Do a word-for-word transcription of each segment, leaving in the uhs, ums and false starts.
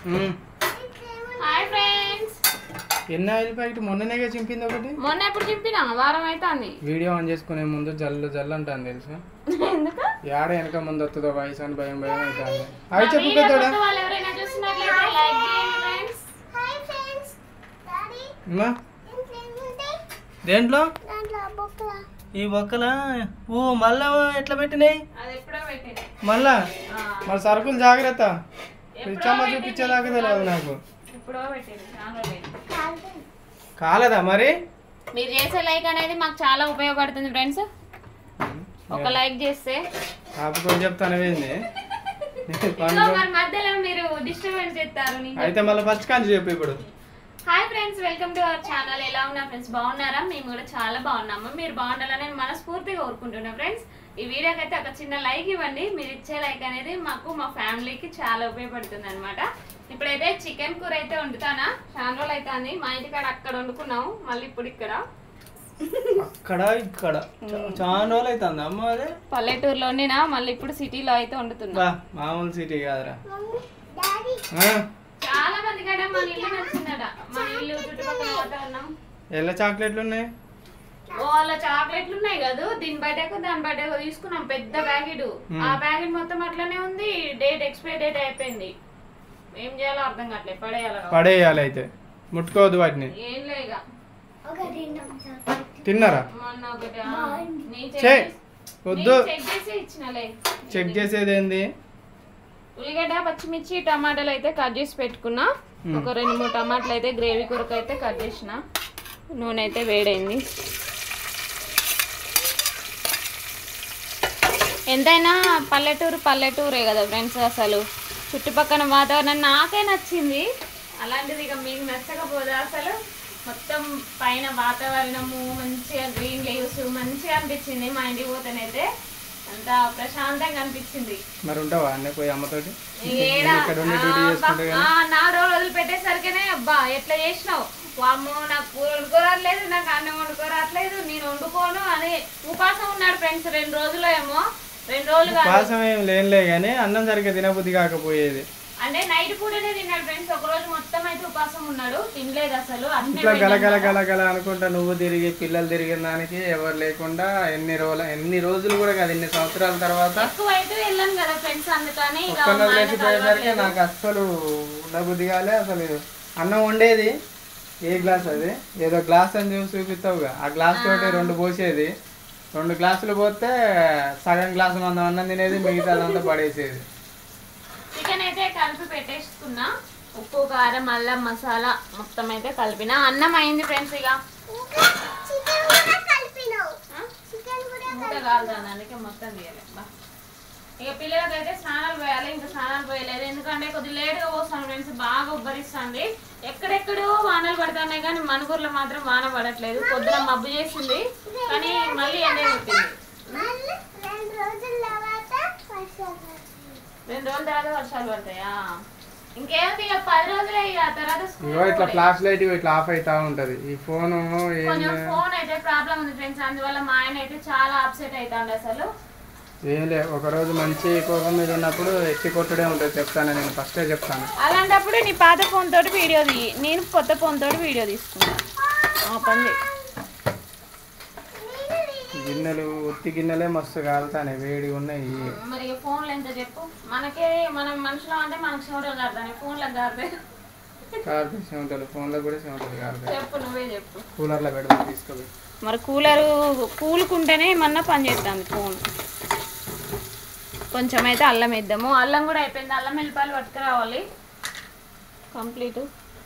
Hi friends. ఎన్న oil packet మొన్ననేగా చింపింది ఒకటి. మొన్న ఎప్పుడు చింపినా? వారం అవుతుంది. వీడియో ఆన్ చేసుకునే ముందు జల్లు జల్లు అంటాను తెలుసా? ఎందుకు? యాడ వెనక ముందు వస్తుందో వయసు అని భయం భయం అవుతుంది. అవి చెప్పు పెద్దోడా. వాళ్ళు ఎవరైనా చూస్తున్నట్లయితే లైక్ చేయండి ఫ్రెండ్స్. Hi friends. డాడీ అమ్మా దేంట్లో దేంట్లో బొక్కల ఈ బొక్కల ఓ మళ్ళా ఎట్లా పెట్టినాయి? అది ఎప్పుడో పెట్టింది. మళ్ళా మరి సరుకులు జాగ్రత్త. పిచ్చమ్మ చూపించేదాకా తెలియదు నాకు. ఎప్పుడో పెట్టింది. కాలేదా మరి? మీరు చేసే లైక్ అనేది మాకు చాలా ఉపయోగపడుతుంది ఫ్రెండ్స్. ఒక లైక్ చేస్తే కాపుకొని చెప్తాను ఏంది మధ్యలో మీరు డిస్టర్బెన్స్ చేస్తారు. అయితే మళ్ళీ ఫస్ట్ కాంచి చెప్పు ఇప్పుడు. Hi friends, welcome to our channel. ఎలా ఉన్నా ఫ్రెండ్స్? బాగున్నారా? మేము కూడా చాలా బాగున్నాము. మీరు బాగుండాలని నేను మనస్ఫూర్తిగా కోరుకుంటున్నా ఫ్రెండ్స్. ఈ వీడియోకి అయితే ఒక చిన్న లైక్ ఇవ్వండి. మీరు ఇచ్చే లైక్ అనేది మాకు మా ఫ్యామిలీకి చాలా ఉపయోగపడుతుంది అనమాట. ఇప్పుడైతే చికెన్ కూర అయితే వండుతానా. చాలా రోజులు అయితే అని మా ఇంటికాడ అక్కడ వండుకున్నాము, మళ్ళీ ఇప్పుడు ఇక్కడ అక్కడ ఇక్కడ చాలా రోజులు అవుతుంది అమ్మ. అదే పల్లెటూరులో వండినా, మళ్ళీ ఇప్పుడు సిటీలో అయితే వండుతున్నా. మామూలు సిటీ కాదురా. డాడీ చాలా మంది కాడ మన ఇల్లు నచ్చిందట. మన ఇల్లు చుట్టుపక్కల వాతావరణం. ఎలా చాక్లెట్లు ఉన్నాయి? వాళ్ళ చాక్లెట్లు ఉన్నాయి కదా, దీని బయటకు దాని బయటకు తీసుకున్నాం పెద్ద ప్యాకెట్. ఆ ప్యాకెట్ మొత్తం అట్లనే ఉంది. డేట్ ఎక్స్పైరీ డేట్ అయిపోయింది. ఏం చేయాలో అర్థం కావట్లేదు. పడేయాలి పడేయాలి అయితే ముట్టుకోవద్దు వాటిని. ఏం లేక తిన్నారా? మొన్న ఒకటి వద్దు చెక్ చేసి ఇచ్చినలే. చెక్ చేసేది ఏంది? ఉల్లిగడ్డ, పచ్చిమిర్చి, టమాటాలు అయితే కట్ చేసి పెట్టుకున్నా. ఒక రెండు మూడు టమాటాలు అయితే గ్రేవీ కొరకు అయితే కట్ చేసిన. నూనె అయితే వేడైంది. ఎంతైనా పల్లెటూరు పల్లెటూరే కదా ఫ్రెండ్స్. అసలు చుట్టుపక్కల వాతావరణం నాకే నచ్చింది. అలాంటిది ఇక మీకు నచ్చకపోతే అసలు మొత్తం పైన వాతావరణము మంచిగా గ్రీన్ లీవ్స్ మంచిగా అనిపించింది. మా ఇంటికి పోతేనైతే అంత ప్రశాంతంగా అనిపించింది. మరి ఉంటావా అన్నీ పోయి అమ్మతోటి? నాలుగు రోజులు వదిలిపెట్టేసరికినే అబ్బా ఎట్లా చేసినావు, వామ్మో నాకు కూర వండుకోరాట్లేదు, నాకు అన్నం వండుకోరాట్లేదు, నేను వండుకోను అని ఉపాసం ఉన్నాడు ఫ్రెండ్స్. రెండు రోజులు ఏమో రెండు రోజులు ఉపాసం ఏం లేనులే కానీ అన్నం సరిగ్గా తినబుద్ధి కాకపోయేది. అంటే నైట్ పూటనే తిన్నాడు ఫ్రెండ్స్. ఒక రోజు మొత్తం అయితే ఉపాసం ఉన్నాడు, తినలేదు అసలు. ఇట్లా గలగల గలగల అనుకుంటా నువ్వు తిరిగి పిల్లలు తిరిగిన దానికి ఎవరు లేకుండా ఎన్ని రోజులు ఎన్ని రోజులు కూడా కాదు ఎన్ని సంవత్సరాల తర్వాత ఎక్కువ అయితే వెళ్ళాను కదా ఫ్రెండ్స్. అందుకని లేచిపోయేసరికి నాకు అస్సలు ఉండబుద్ధి కాలే. అసలు అన్నం వండేది ఏ గ్లాస్ అది ఏదో గ్లాస్ అని చూసి చూపిస్తావుగా, ఆ గ్లాస్ తోటి రెండు పోసేది. రెండు గ్లాసులు పోతే సగం గ్లాసు మందం అన్నం తినేది, మిగతా అదంతా పడేసేది. చికెన్ అయితే కలిపి పెట్టేసుకున్నా. ఉప్పు, కారం, అల్లం, మసాలా మొత్తం అయితే కలిపిన. అన్నం అయింది ఫ్రెండ్స్. ఇక మూత కాలుతుంది, అందుకే మొత్తం తీయాలి. ఇక పిల్లలకి అయితే స్నానాలు పోయాలి. ఇంకా స్నానాలు పోయలేదు ఎందుకంటే కొద్దిగా లేట్గా పోస్తాను ఫ్రెండ్స్. బాగా ఉబ్బరిస్తుంది. ఎక్కడెక్కడో వానలు పడుతున్నాయి కానీ మనకూరులో మాత్రం వాన పడట్లేదు. పొద్దున మబ్బు చేసింది కానీ మళ్ళీ ఎండ కొట్టింది. రెండు రోజుల తర్వాత వర్షాలు పడతాయా? ఇంకేముంది ఇక పది రోజులే. ఇక తర్వాత ఇట్లా ఫ్లాష్ లైట్ ఇట్లా ఆఫ్ అవుతా ఉంటది. ఈ ఫోన్ కొంచెం ఫోన్ అయితే ప్రాబ్లం ఉంది ఫ్రెండ్స్. అందువల్ల మా ఆయన అయితే చాలా అప్సెట్ అవుతాడు. అసలు ఏం లే, ఒక రోజు మంచి కోపం మీద ఉన్నప్పుడు ఎత్తి కొట్టుడే ఉంటుంది. చెప్తాను నేను ఫస్టే చెప్తాను. అలాంటప్పుడు నీ పాత ఫోన్ తోటి వీడియో తీ, నేను కొత్త ఫోన్ తోటి వీడియో తీసుకున్నాను. పని గిన్నెలు ఉత్తి గిన్నెలే మస్తు కాలుతాయి, వేడిగా ఉన్నాయి. మరి ఫోన్లు ఎంత చెప్పు, మనకే మనం మనుషులు అంటే మనకు చెమటలు కారుతాయి, ఫోన్లకు కారుతాయి. కారుతాయి చెమటలు, ఫోన్లో కూడా చెమటలు కారుతాయి. చెప్పు, నువ్వే చెప్పు. కూలర్లో పెడదాం తీసుకోవాలి. మరి కూలరు కూలుకుంటేనే ఏమన్నా పని చేస్తుంది ఫోన్. కొంచెం అయితే అల్లం వేద్దాము. అల్లం కూడా అయిపోయింది. అల్లం వెల్లిపాయలు పట్టుకురావాలి కంప్లీట్.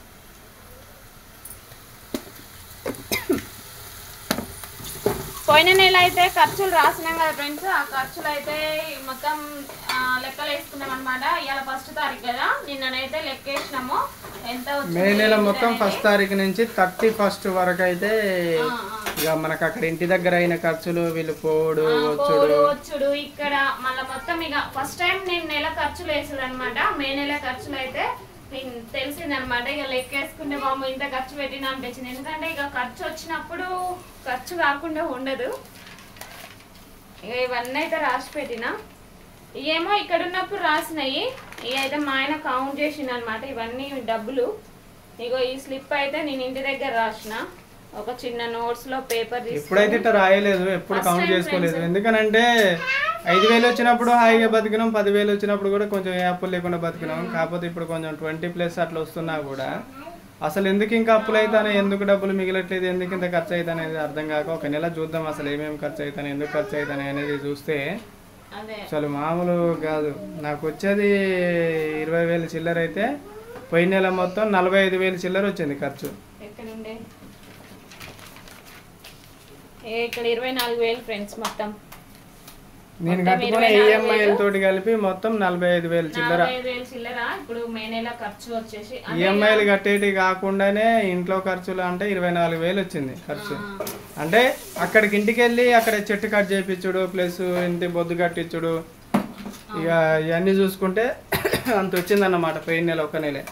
పోయిన నెల అయితే ఖర్చులు రాసినాం కదా ఫ్రెండ్స్. ఆ ఖర్చులు అయితే మొత్తం లెక్కలు వేసుకున్నాం అనమాట. ఇవాళ ఫస్ట్ తారీఖు కదా, నిన్ననైతే లెక్క వేసినాము ఎంత వచ్చింది. మే నెల మొత్తం ఫస్ట్ తారీఖు నుంచి థర్టీ ఫస్ట్ వరకు అయితే ఇక మనకు అక్కడ ఇంటి దగ్గర అయిన ఖర్చులు, వీళ్ళు పోడు వచ్చుడు వచ్చుడు ఇక్కడ మళ్ళీ మొత్తం ఇక ఫస్ట్ టైం నేను నెల ఖర్చులు వేసాడు అనమాట. మే నెల ఖర్చులు అయితే తెలిసిందనమాట. ఇక లెక్క వేసుకుంటే బాబు ఇంత ఖర్చు పెట్టినా అనిపించింది. ఎందుకంటే ఇక ఖర్చు వచ్చినప్పుడు ఖర్చు కాకుండా ఉండదు. ఇక ఇవన్నీ అయితే రాసి పెట్టిన. ఏమో ఇక్కడ ఉన్నప్పుడు రాసినాయి, ఇవి అయితే మా ఆయన కౌంట్ చేసిండు అనమాట ఇవన్నీ డబ్బులు. ఇగో ఈ స్లిప్ అయితే నేను ఇంటి దగ్గర రాసిన ఒక చిన్న నోట్స్ లో పేపర్ తీసుకొని. ఎప్పుడైతే ఇట్లా రాయలేదు, ఎప్పుడు కౌంట్ చేసుకోలేదు. ఎందుకనంటే ఐదు వేలు వచ్చినప్పుడు హాయిగా బతికినాం, పదివేలు వచ్చినప్పుడు కూడా కొంచెం ఏ అప్పులు లేకుండా బతికినాం. కాకపోతే ఇప్పుడు కొంచెం ట్వంటీ ప్లస్ అట్లా వస్తున్నా కూడా అసలు ఎందుకు ఇంకా అప్పులు అవుతానే, ఎందుకు డబ్బులు మిగిలట్లేదు, ఎందుకు ఇంత ఖర్చు అవుతాయి అనేది అర్థం కాక ఒక నెల చూద్దాం అసలు ఏమేమి ఖర్చు అవుతాయి, ఎందుకు ఖర్చు అవుతాయి అనేది చూస్తే అసలు మామూలు కాదు. నాకు వచ్చేది ఇరవై వేలు చిల్లర అయితే పోయిన నెల మొత్తం నలభై ఐదు వేలు చిల్లర వచ్చింది ఖర్చు. ఇక్కడ ఇరవై నాలుగు వేలు ఫ్రెండ్స్ మొత్తం. నేను కట్టుకునే ఈఎంఐల తోటి కలిపి మొత్తం నలభై ఐదు వేలు చిల్లర. ఇప్పుడు మే నెల ఖర్చు వచ్చేసి ఈఎంఐలు కట్టేటి కాకుండానే ఇంట్లో ఖర్చులు అంటే ఇరవై నాలుగు వేలు వచ్చింది ఖర్చు. అంటే అక్కడికి ఇంటికి వెళ్ళి అక్కడ చెట్టు కట్ చేయించుడు ప్లస్ ఇంటి బొద్దు కట్టించుడు ఇక ఇవన్నీ చూసుకుంటే అంత వచ్చిందన్నమాట పోయిన నెల ఒక నెలే.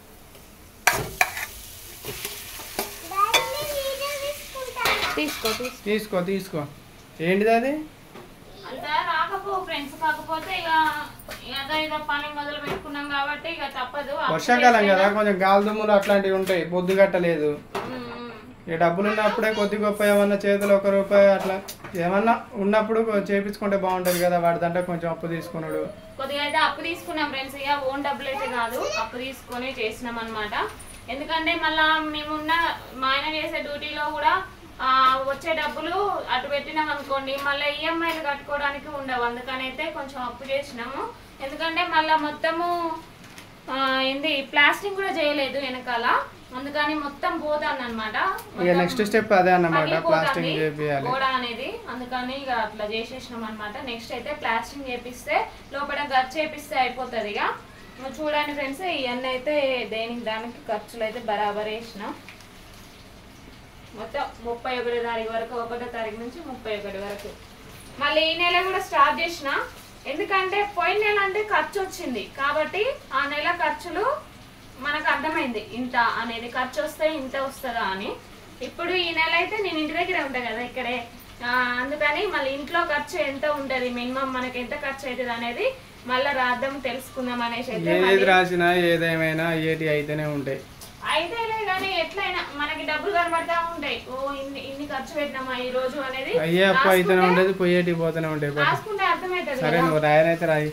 తీసుకో తీసుకో తీసుకో ఏంటిది అది? అంతా రాకపో ఫ్రెండ్స్, కాకపోతే ఇక ఏదో ఏదో పని మొదలు పెట్టుకున్నాం కాబట్టి ఇక తప్పదు. వర్షాకాలం కదా కొంచెం గాలి దుమ్ములు అట్లాంటివి ఉంటాయి, పొద్దు కట్టలేదు. ఇక డబ్బులు ఉన్నప్పుడే కొద్ది గొప్ప ఏమన్నా చేతులు ఒక రూపాయి అట్లా ఏమన్నా ఉన్నప్పుడు చేపించుకుంటే బాగుంటది కదా. వాడిదంటే కొంచెం అప్పు తీసుకున్నాడు, కొద్దిగా అయితే అప్పు తీసుకున్నాం ఫ్రెండ్స్. ఇక ఓన్ డబ్బులు అయితే కాదు, అప్పు తీసుకొని చేసినాం అనమాట. ఎందుకంటే మళ్ళా మేమున్న మా ఆయన చేసే డ్యూటీలో కూడా వచ్చే డబ్బులు అటు పెట్టినాం అనుకోండి మళ్ళీ ఈఎంఐలు కట్టుకోవడానికి ఉండవు. అందుకని అయితే కొంచెం అప్పు చేసినాము. ఎందుకంటే మళ్ళీ మొత్తము ఏంది ప్లాస్టింగ్ కూడా చేయలేదు వెనకాల, అందుకని మొత్తం పోతాను అనమాట. నెక్స్ట్ స్టెప్ అదే అన్నమాట, ప్లాస్టింగ్ చేపియాలి గోడ అనేది. అందుకని ఇక అట్లా చేసేసినాం అనమాట. నెక్స్ట్ అయితే ప్లాస్టింగ్ చేపిస్తే లోపల గచ్చు చేపిస్తే అయిపోతుంది. ఇక చూడండి ఫ్రెండ్స్, ఇవన్నీ అయితే దేనికి దానికి ఖర్చులు అయితే బరాబర్ వేసినాం. మొత్తం ముప్పై ఒకటో తారీఖు వరకు, ఒకటో తారీఖు నుంచి ముప్పై ఒకటి వరకు. మళ్ళీ ఈ నెల కూడా స్టార్ట్ చేసిన. ఎందుకంటే పోయిన నెల అంటే ఖర్చు వచ్చింది కాబట్టి ఆ నెల ఖర్చులు మనకు అర్థమైంది ఇంత అనేది, ఖర్చు వస్తే ఇంత వస్తుందా అని. ఇప్పుడు ఈ నెల అయితే నేను ఇంటి దగ్గరే ఉంటాను కదా ఇక్కడే, అందుకని మళ్ళీ ఇంట్లో ఖర్చు ఎంత ఉంటుంది, మినిమం మనకి ఎంత ఖర్చు అవుతుంది అనేది మళ్ళీ రాద్దాం తెలుసుకుందాం అనేసి అయితే. ఏది రాసినా ఏదేమైనా ఏటి అయితేనే ఉంటాయి. అయితేలే కానీ ఎట్లయినా మనకి డబ్బులు కనబడతా ఉంటాయి. ఓ ఇన్ని ఇన్ని ఖర్చు పెట్టినామా ఈ రోజు అనేది అయ్యే అప్పు అయితేనే ఉంటుంది, పోయేటి పోతూనే ఉంటాయి. రాసుకుంటే అర్థమవుతుంది. సరే నువ్వు రాయనైతే రాయి,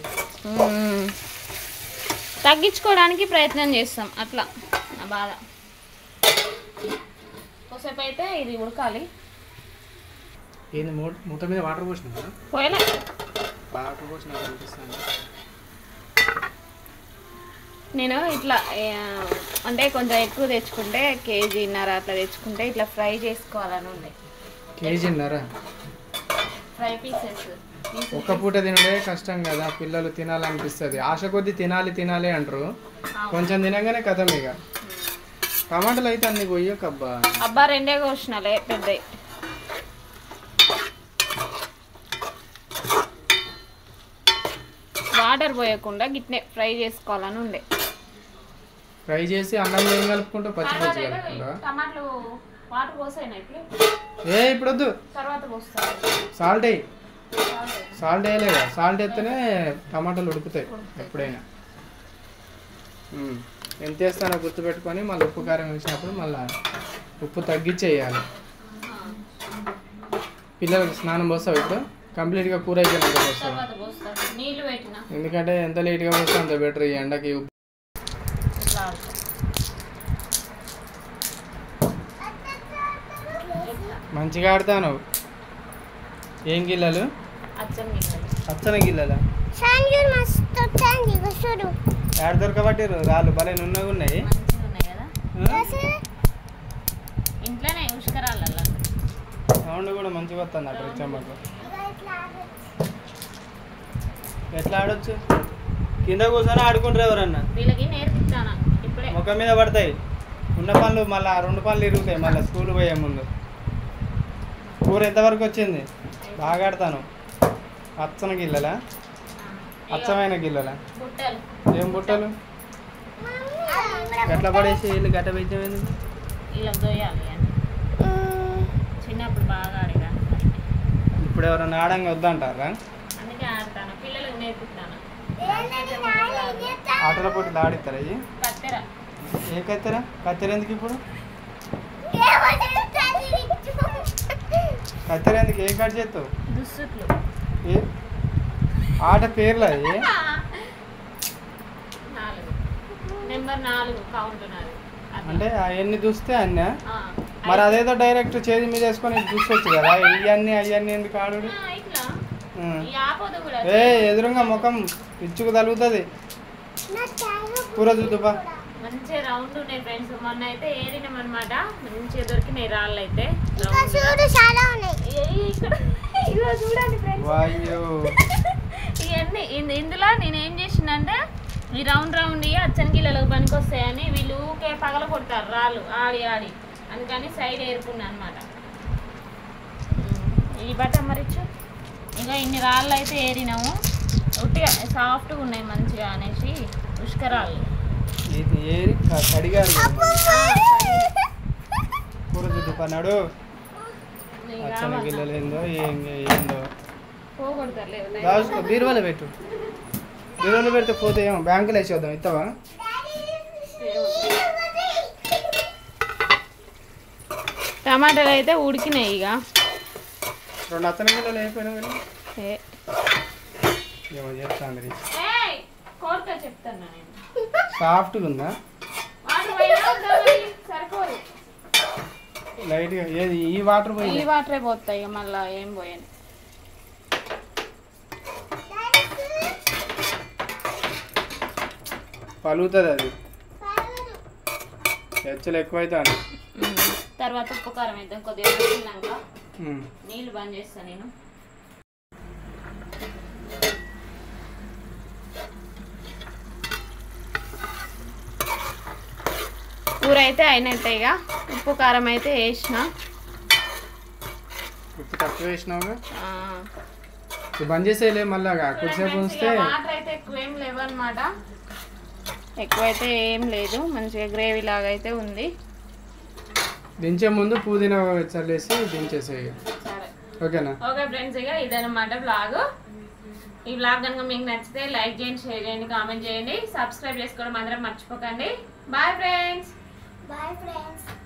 తగ్గించుకోవడానికి ప్రయత్నం చేస్తాం అట్లా నా బాధ. కొసేపు అయితే ఇది ఉడకాలి. ఏంది మూత మీద వాటర్ పోసిన పోయలే వాటర్ పోసిన అనిపిస్తుంది. నేను ఇట్లా అంటే కొంచెం ఎక్కువ తెచ్చుకుంటే కేజీన్నర అట్లా తెచ్చుకుంటే ఇట్లా ఫ్రై చేసుకోవాలని ఉండే. కేజీన్నర ఫ్రై పీసెస్ ఒక్క పూట తినడే కష్టం కదా, పిల్లలు తినాలనిపిస్తుంది. ఆశ కొద్ది తినాలి తినాలి అంటారు, కొంచెం తినగానే కథం. ఇక టమాటాలు అయితే అన్ని కొయ్యక అబ్బా అబ్బా రెండే కోసినాలే పెద్ద. వాటర్ పోయకుండా గిట్నే ఫ్రై చేసుకోవాలని ఉండే. ఫ్రై చేసి అన్నం ఏం కలుపుకుంటా పచ్చి పచ్చి కలుపుకుంటా. టమాటాలు వాటర్ పోసాయినా ఇప్పుడు? ఏ ఇప్పుడు వద్దు, తర్వాత పోస్తాను. సాల్ట్ వేయి. సాల్ట్ వేయలేదా? సాల్ట్ వేస్తేనే టమాటాలు ఉడుకుతాయి ఎప్పుడైనా. ఎంత వేస్తానో గుర్తుపెట్టుకొని మళ్ళీ ఉప్పు కారం వేసినప్పుడు మళ్ళీ ఉప్పు తగ్గించేయాలి. పిల్లలకి స్నానం పోస్తావు ఇప్పుడు? కంప్లీట్గా కూర అయిపోయినాక పోస్తావు? ఎందుకంటే ఎంత లేట్గా పోస్తావు అంత బెటర్. ఈ ఎండకి మంచిగా ఆడతాను. ఏం గిల్లలు? అచ్చన గిల్లలా? ఏడ దొరకబట్టి రాళ్ళు భలే నున్నగా ఉన్నాయి. సౌండ్ కూడా మంచిగా వస్తుంది అక్కడ చెమ్మకు. ఎట్లా ఆడొచ్చు? కింద కూర్చొని ఆడుకుంటారు ఎవరన్నా. ముఖం మీద పడతాయి ఉన్న పనులు, మళ్ళీ రెండు పనులు ఇరుగుతాయి మళ్ళీ స్కూల్ పోయే ముందు. కూర ఎంతవరకు వచ్చింది? బాగా ఆడతాను. అచ్చన గిల్లలా? అచ్చమైన గిల్లలా? ఏం బుట్టలు ఎట్లా పడేసి వీళ్ళు గట్ట పెట్టేది? చిన్నప్పుడు బాగా ఆడిగా. ఇప్పుడు ఎవరన్నా ఆడంగా వద్దంటారా? అందుకే ఆడతాను, పిల్లలకు నేర్పిస్తాను. ఆటల పోటీలు ఆడిస్తారా ఇవి కత్తెర ఏ కత్తెర కత్తెర ఎందుకు ఇప్పుడు కత్తెర ఎందుకు ఏ కట్ చేస్తావు దుస్తుట్లు ఏ ఆట పేర్లు అది నాలుగు నెంబర్ నాలుగు కౌంట్ నాలుగు అంటే అవన్నీ చూస్తే అన్న మరి అదేదో డైరెక్ట్ చేతి మీద వేసుకొని చూసుకోవచ్చు కదా ఇవన్నీ అవన్నీ ఎందుకు ఆడు ఇట్లా ఈ ఆపోదు కూడా ఏ ఎదురుగా ముఖం పిచ్చుకు తలుగుతుంది కూర చూద్దుపా మంచిగా రౌండ్ ఉన్నాయి ఫ్రెండ్స్ మొన్న అయితే ఏరినాం అనమాట మంచిగా దొరికినాయి రాళ్ళు అయితే చాలా ఉన్నాయి ఏ- ఇక్కడ ఇదిగో చూడండి ఫ్రెండ్స్ వాయ్యో ఇవన్నీ ఇన్- ఇందులో నేను ఏం చేసిందంటే ఈ రౌండ్ రౌండ్ ఇవి అచ్చని గిల్లలకు పనికి వస్తాయని వీళ్ళు ఊకే పగల కొడతారు రాళ్ళు ఆడి ఆడి అందుకని సైడ్ ఏరుకున్నా అనమాట ఈ బట్ట మరిచ్చు ఇక ఇన్ని రాళ్ళు అయితే ఏరినాము ఉట్టిగా సాఫ్ట్గా ఉన్నాయి మంచిగా అనేసి ఉష్కరాళ్ళు ఇది ఏరి క- కడిగారు కూర చూద్దుపా నాడు అచ్చన గిల్లలు ఏందో ఏం ఏందో పోగొడతారు లేదు రాసుకో బీరువాలో పెట్టు బీరువాలో పెడితే పోతే ఏమో బ్యాంకులో వేసేద్దాం ఇస్తావా టమాటాలు అయితే ఉడికినాయి ఇక రెండు అత్తన గిల్లలు అయిపోయినా కానీ ఏ ఏమో చేస్తాను రీ కోరుతా చెప్తాను నేను సాఫ్ట్గా ఉందా సరిపోదు లైట్గా ఏది ఈ వాటర్ ఈ పోయి వాటరే పోతాయి ఇక మళ్ళీ ఏం పోయాను పలుగుతుంది అది హెచ్చలు ఎక్కువైతాను తర్వాత ఉప్పు కారం వేద్దాం కొద్దిగా ఉడికినాక నీళ్ళు బంద్ చేస్తాను నేను కూర అయితే అయినట్టే ఇక ఉప్పు కారం అయితే వేసిన ఉప్పు తక్కువ వేసినావుగా ఆ. ఇది బంద్ చేసేయలే మళ్ళా కొద్దిసేపు ఉంచితే వాటర్ అయితే ఎక్కువ ఏం లేవు అనమాట ఎక్కువైతే ఏం లేదు మంచిగా గ్రేవీ లాగా అయితే ఉంది దించే ముందు పుదీనా చల్లేసి దించేసేయి సరే ఓకేనా ఓకే ఫ్రెండ్స్ ఇక ఇదన్నమాట బ్లాగ్ ఈ బ్లాగ్ కనుక మీకు నచ్చితే లైక్ చేయండి షేర్ చేయండి కామెంట్ చేయండి సబ్స్క్రైబ్ చేసుకోవడం మాత్రం మర్చిపోకండి బాయ్ ఫ్రెండ్స్ Bye friends.